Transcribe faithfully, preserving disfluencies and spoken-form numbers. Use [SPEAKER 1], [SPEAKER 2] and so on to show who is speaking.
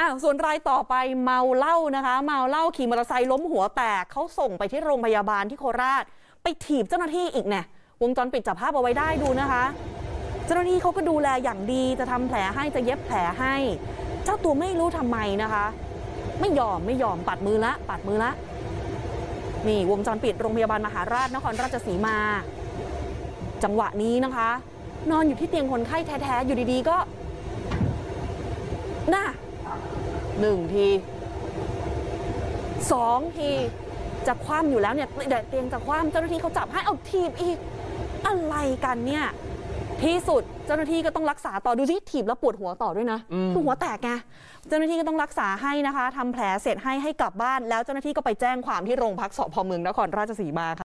[SPEAKER 1] อ้าวส่วนรายต่อไปเมาเหล้านะคะเมาเหล้าขี่มอเตอร์ไซค์ล้มหัวแตกเขาส่งไปที่โรงพยาบาลที่โคราชไปถีบเจ้าหน้าที่อีกเนี่ยวงจรปิดจับภาพเอาไว้ได้ดูนะคะเจ้าหน้าที่เขาก็ดูแลอย่างดีจะทำแผลให้จะเย็บแผลให้เจ้าตัวไม่รู้ทำไมนะคะไม่ยอมไม่ยอมปัดมือละปัดมือละนี่วงจรปิดโรงพยาบาลมหาราชนครราชสีมาจังหวะนี้นะคะนอนอยู่ที่เตียงคนไข้แท้ๆอยู่ดีๆก็น่ะหนึ่งทีสองทีจะคว่ำอยู่แล้วเนี่ยเตียงจะคว่ำเจ้าหน้าที่เขาจับให้เอาทีบอีกอะไรกันเนี่ยที่สุดเจ้าหน้าที่ก็ต้องรักษาต่อดูสิถีบแล้วปวดหัวต่อด้วยนะคือหัวแตกไงเจ้าหน้าที่ก็ต้องรักษาให้นะคะทำแผลเสร็จให้ให้กลับบ้านแล้วเจ้าหน้าที่ก็ไปแจ้งความที่โรงพักสพ.เมืองนครราชสีมาค่ะ